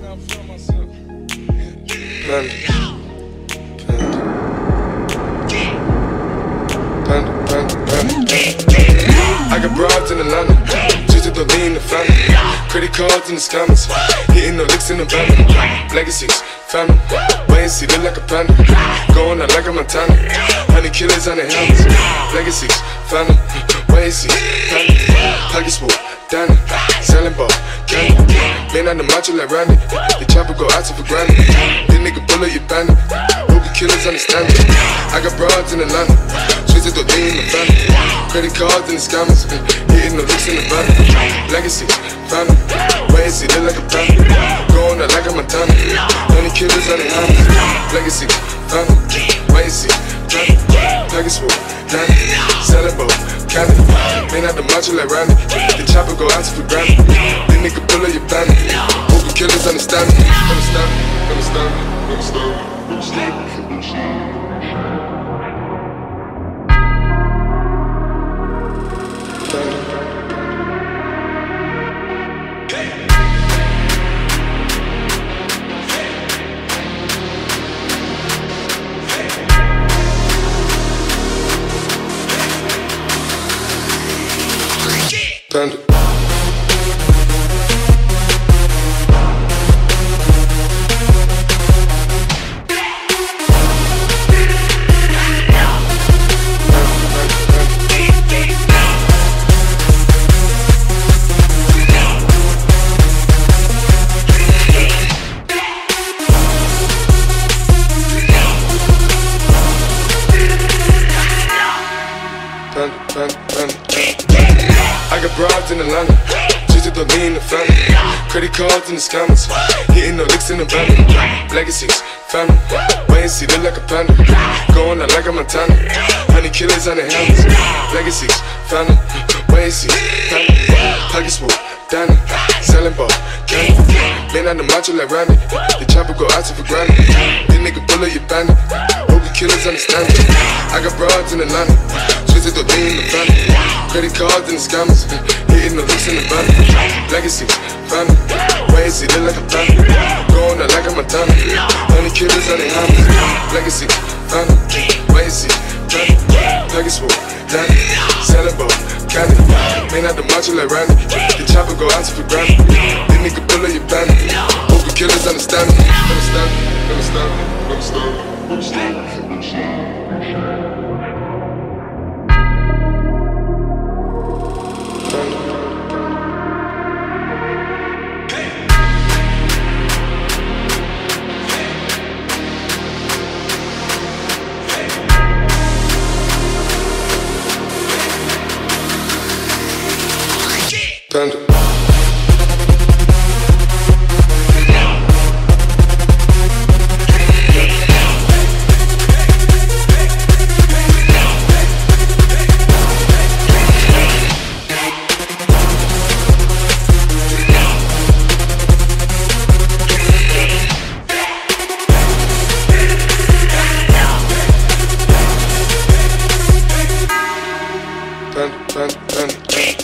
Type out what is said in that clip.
I got broads in Atlanta, just to throw in the family. Credit cards in the scammers, hitting the licks in the van. Legacies, family, wait and see, look like a panda. Going out like a Montana, 100 killers on the helmets. Legacies, family, wait and see, family. Pockets full, Danny, selling ball, candy. Man on the macho like Randy, the chopper go out to for granted. This nigga bullet, you bandit. Hope the killers understand it. I got broads in Atlanta, just to throw in the family. Credit cards and the scammers, hitting the licks in the van. Legacies, family, wait and see, look like a panda. Going out like a Montana, 100 killers on the helmets. Legacies, family, wait and see, family. Pockets full, Danny, selling ball, candy. Man out the macho like Randy, the chopper go out to for granted. This nigga bullet, you bandit. Hope the killers understand me. Panda. I got broads in Atlanta, just to throw in the family. Credit cards and the scammers, hitting the licks in the van. Legacies, family, wait and see, look like a panda. Going out like a Montana, 100 killers on the helmets. Legacies, family, wait and see, family. Pockets full, Danny, selling ball, candy. Man on the macho like Randy, the chopper go out to for granted. This nigga bullet, you bandit. Hope the killers understand it. I got broads in Atlanta, just to throw in the family. Credit cards and the scammers, hitting the licks in the van. Legacies, family, wait and see, look like a panda. Going out like a Montana, 100 killers on the helmets. Legacies, family, wait and see, family. Pockets full, Danny, selling ball, candy. Man out the macho like Randy, the chopper go out to for granted. This nigga bullet, you bandit. Hope the killers understand me. Panda. Panda.